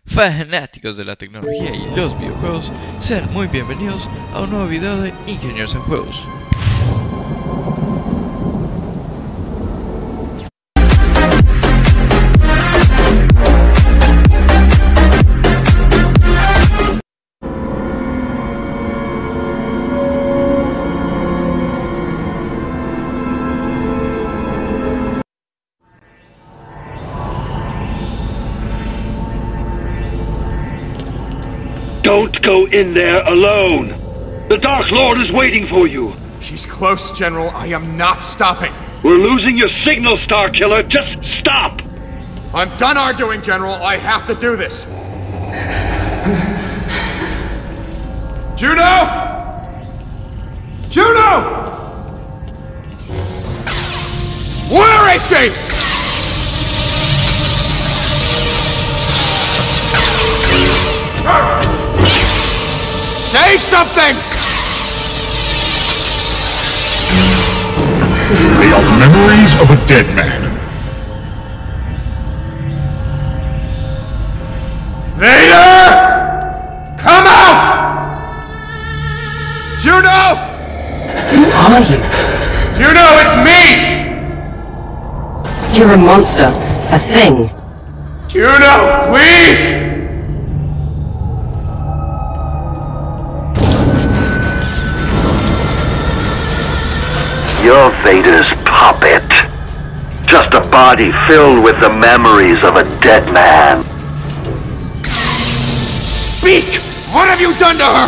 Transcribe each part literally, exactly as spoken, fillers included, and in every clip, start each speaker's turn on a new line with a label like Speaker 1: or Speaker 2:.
Speaker 1: Fanáticos de la tecnología y los videojuegos, sean muy bienvenidos a un nuevo video de Ingenieros en Juegos.
Speaker 2: Don't go in there alone! The Dark Lord is waiting for you!
Speaker 3: She's close, General. I am not stopping.
Speaker 2: We're losing your signal, Star Killer! Just stop!
Speaker 3: I'm done arguing, General. I have to do this. Juno! Juno! Where is she? Say something!
Speaker 4: They are memories of a dead man.
Speaker 3: Vader! Come out! Juno!
Speaker 5: Who are you?
Speaker 3: Juno, it's me!
Speaker 5: You're a monster. A thing.
Speaker 3: Juno, please!
Speaker 2: You're Vader's puppet. Just a body filled with the memories of a dead man.
Speaker 3: Speak! What have you done to her?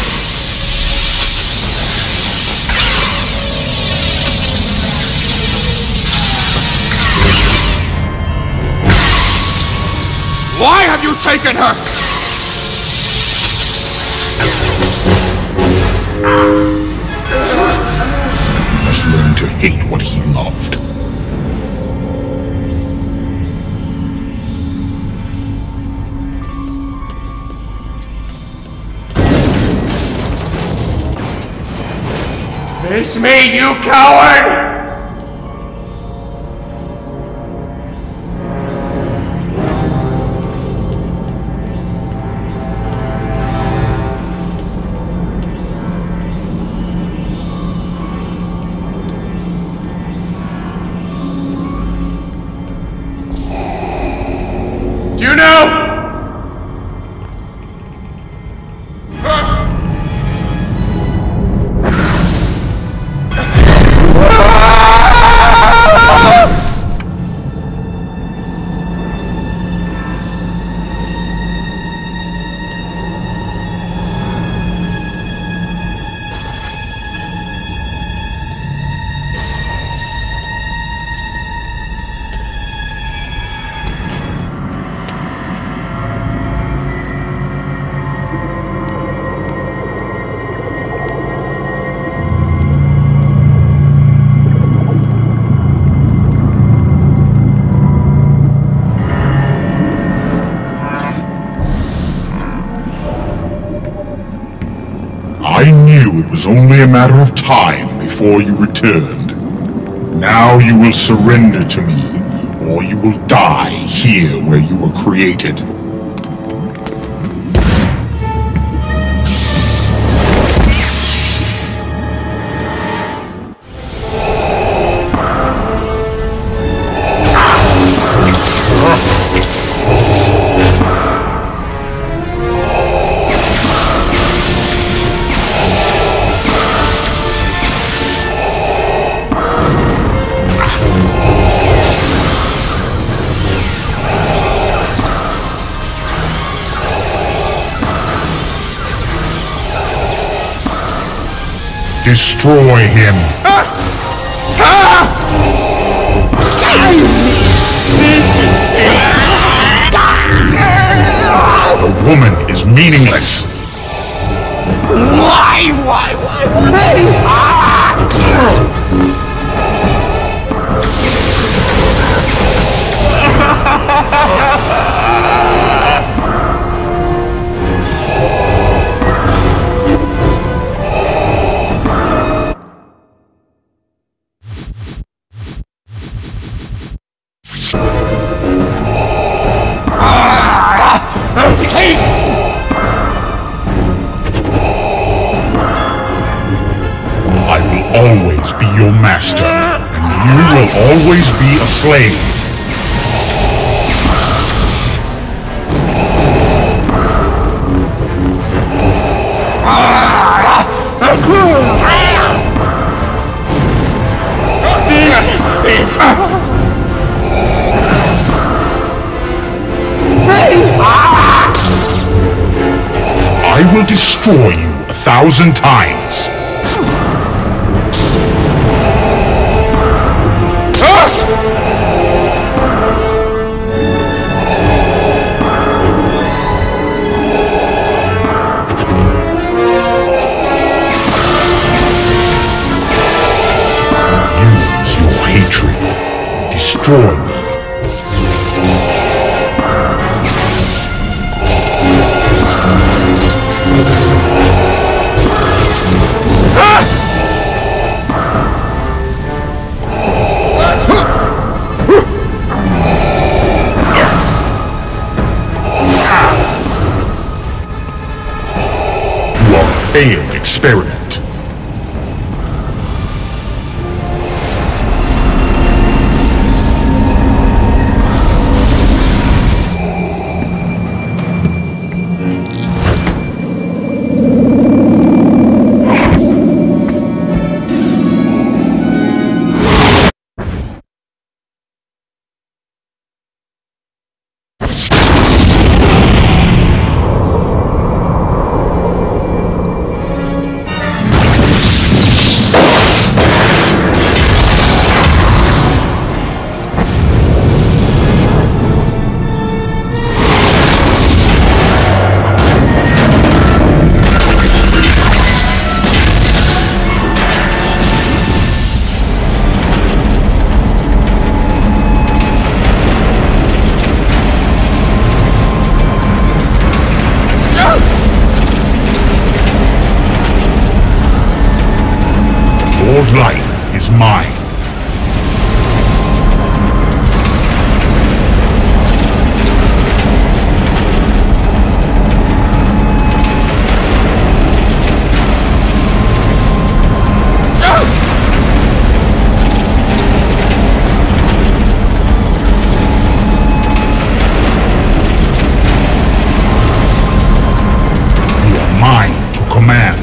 Speaker 3: Why have you taken her?
Speaker 4: Learn to hate what he loved.
Speaker 3: Face me, you coward! Juno!
Speaker 4: I knew it was only a matter of time before you returned. Now you will surrender to me, or you will die here where you were created. Destroy him! The woman is meaningless!
Speaker 3: Why, why, why, why?
Speaker 4: master, and you will always be a slave.
Speaker 3: This is...
Speaker 4: I will destroy you a thousand times. Use your hatred. Destroy me. Failed experiment. Your life is mine. You are mine to command.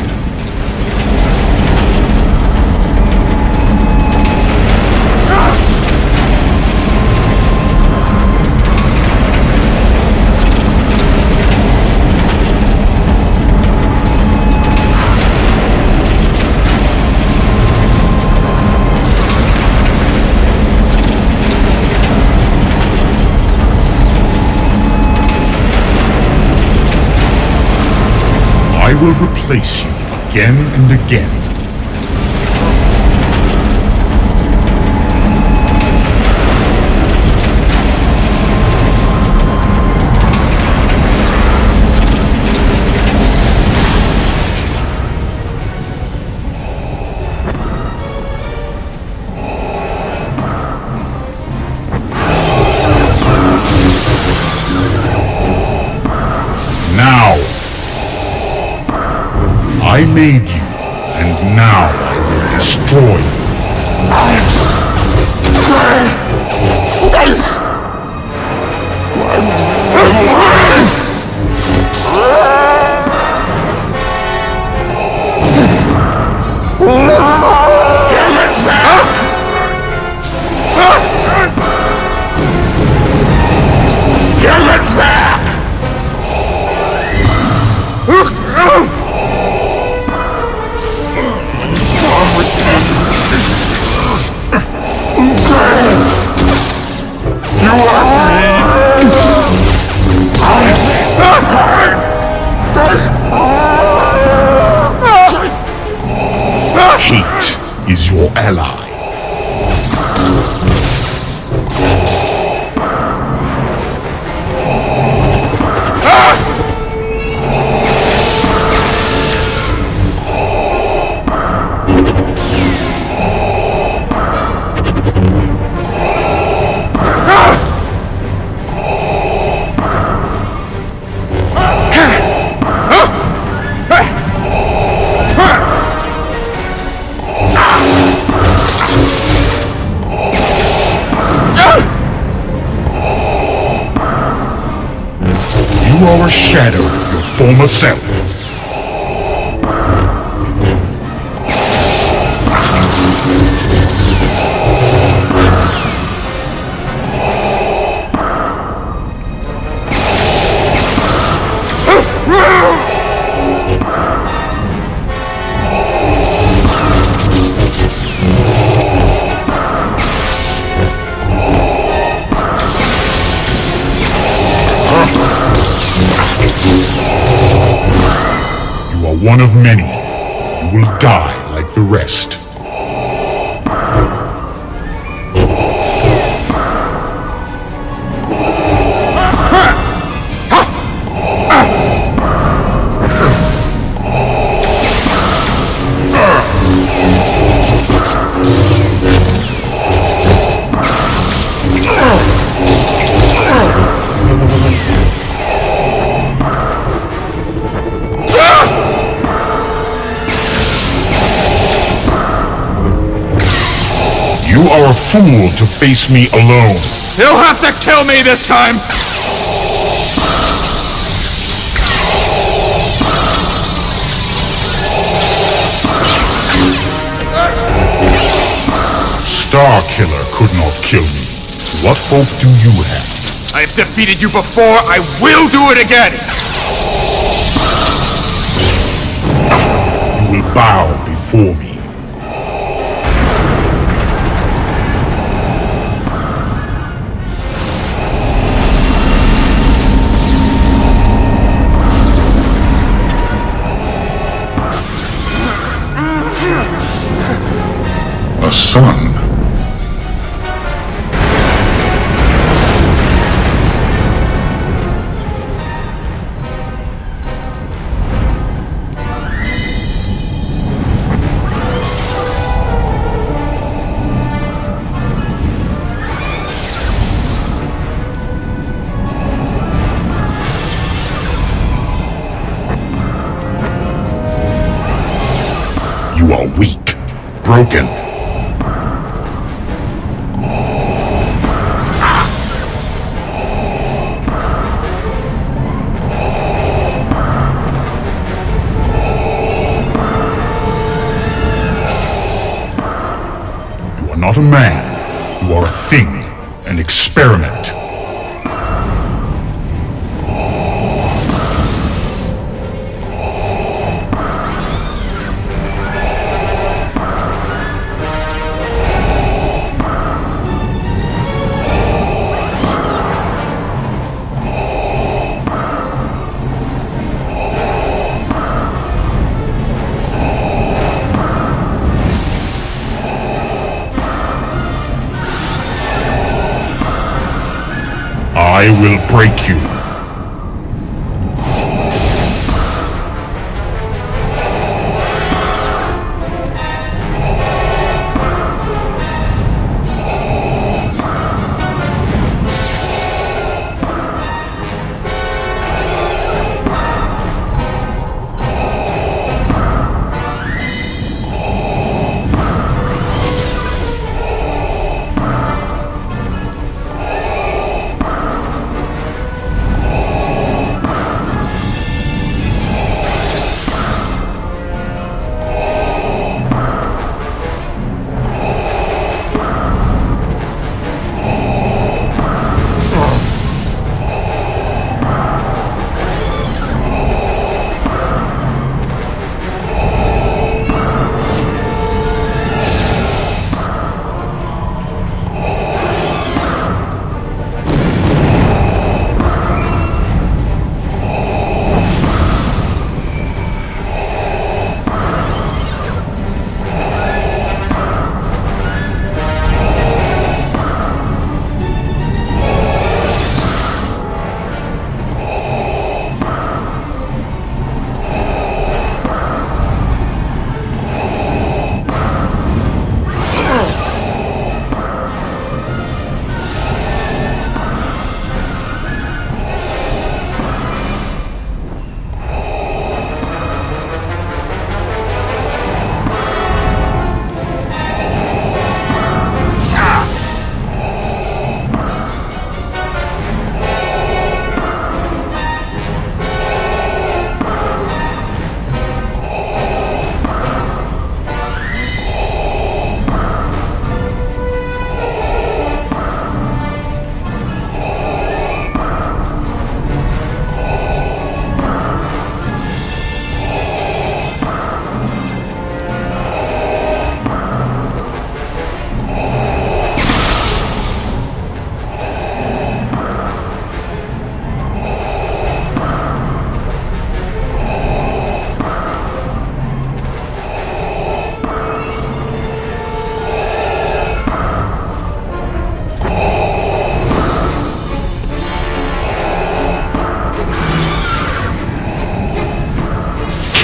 Speaker 4: I will replace you again and again. Now! I made you, and now I will destroy you.
Speaker 3: Give it back! You are
Speaker 4: You are a shadow of your former self. One of many. You will die like the rest. You are a fool to face me alone.
Speaker 3: You'll have to kill me this time!
Speaker 4: Starkiller could not kill me. What hope do you have?
Speaker 3: I've defeated you before, I will do it again!
Speaker 4: You will bow before me. A son. You are weak, broken. You are not a man. You are a thing, an experiment. I will break you.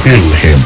Speaker 4: kill him.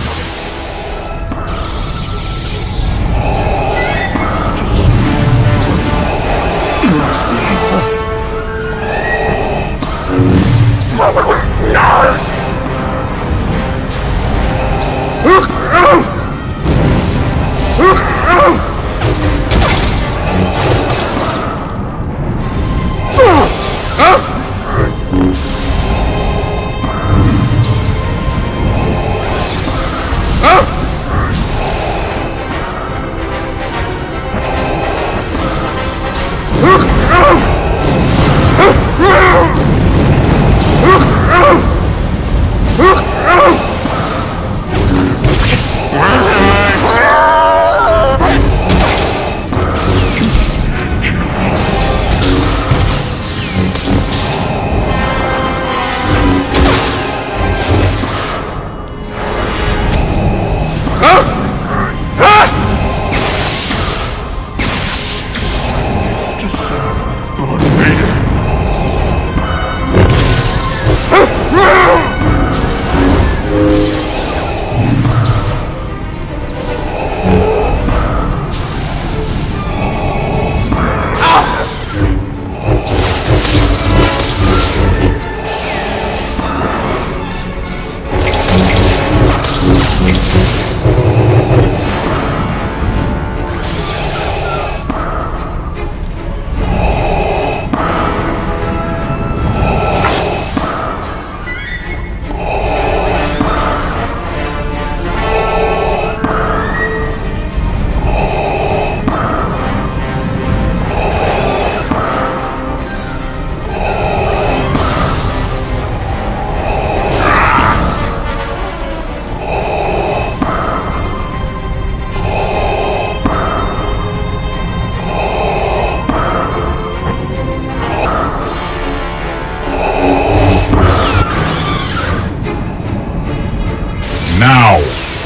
Speaker 4: Now,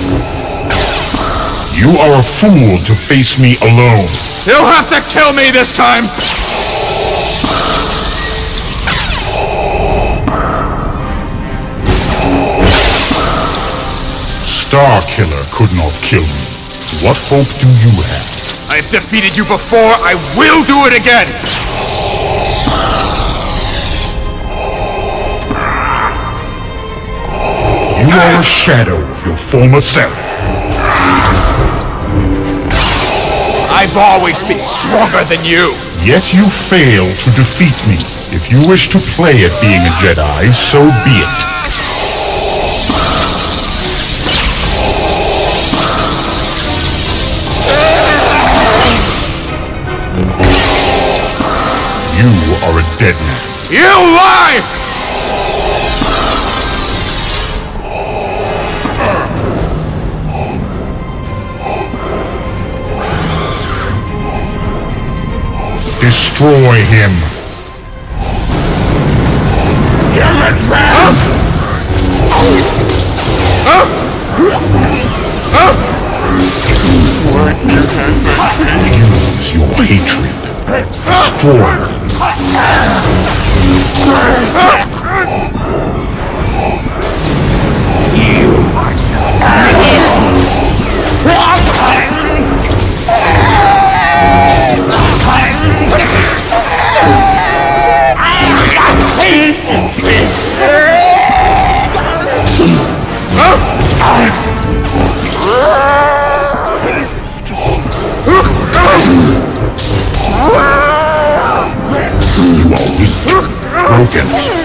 Speaker 4: you are a fool to face me alone.
Speaker 3: You'll have to kill me this time!
Speaker 4: Starkiller could not kill me. What hope do you have?
Speaker 3: I've defeated you before, I will do it again!
Speaker 4: You are a shadow of your former self.
Speaker 3: I've always been stronger than you!
Speaker 4: Yet you fail to defeat me. If you wish to play at being a Jedi, so be it. You are a dead man.
Speaker 3: You lie!
Speaker 4: Destroy him. Use your hatred. Destroy. You are weak, broken.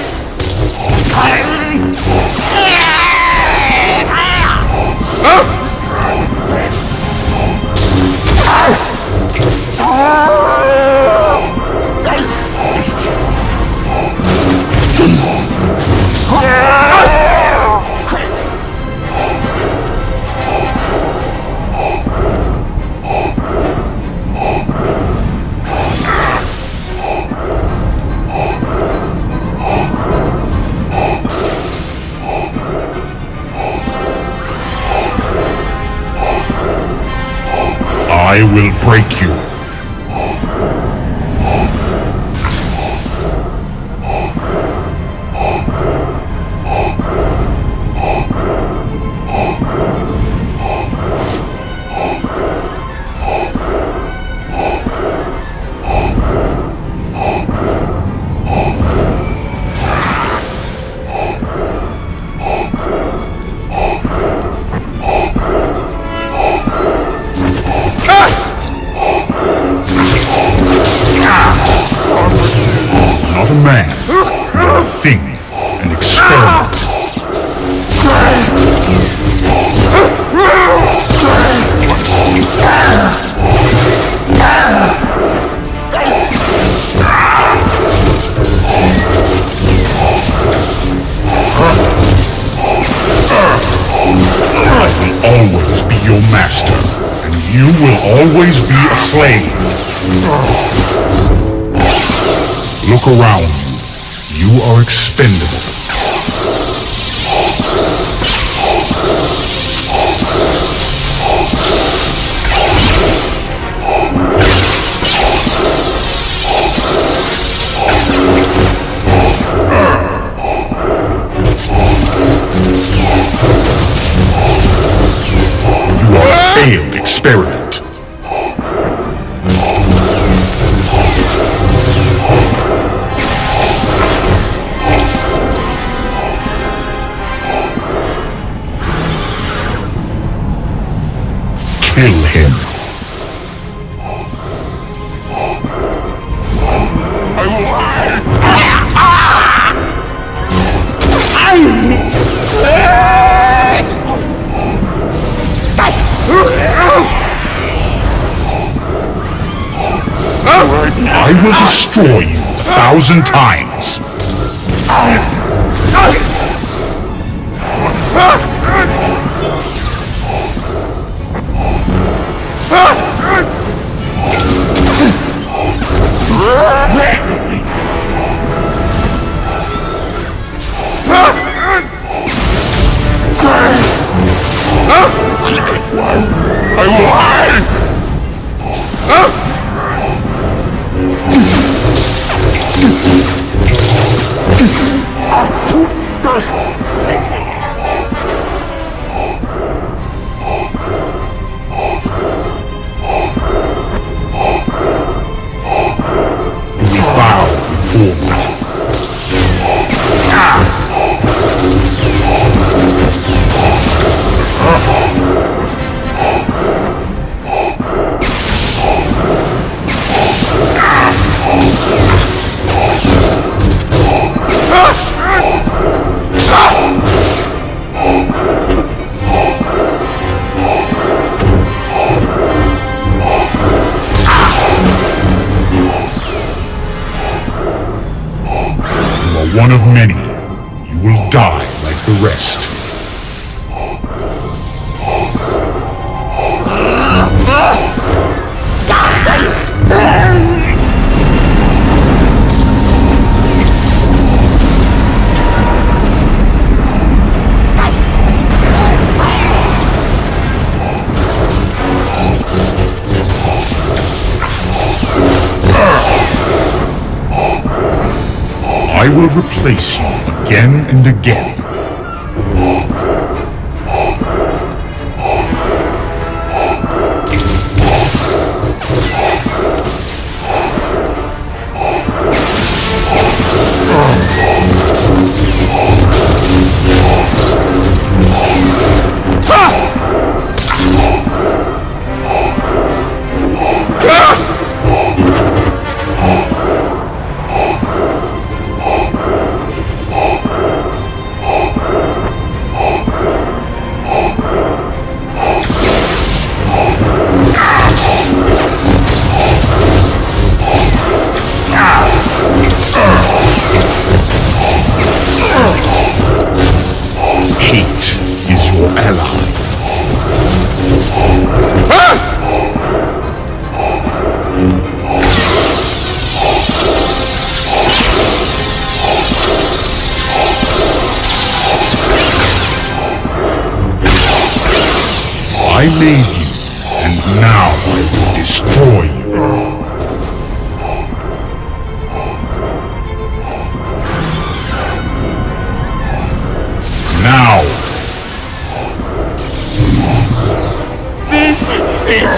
Speaker 4: I will break you. master, and you will always be a slave. Look around you. You are expendable. You are a failed experiment. Kill him. I will destroy you a thousand times. We bow before me. One of many. You will die like the rest. I will replace you again and again. I made you, and now I will destroy you. Now!
Speaker 6: This is...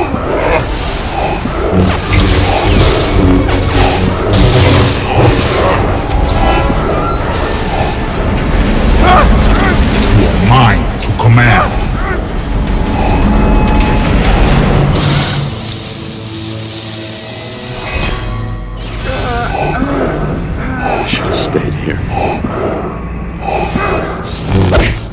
Speaker 4: You are mine to command.
Speaker 7: I should have stayed here.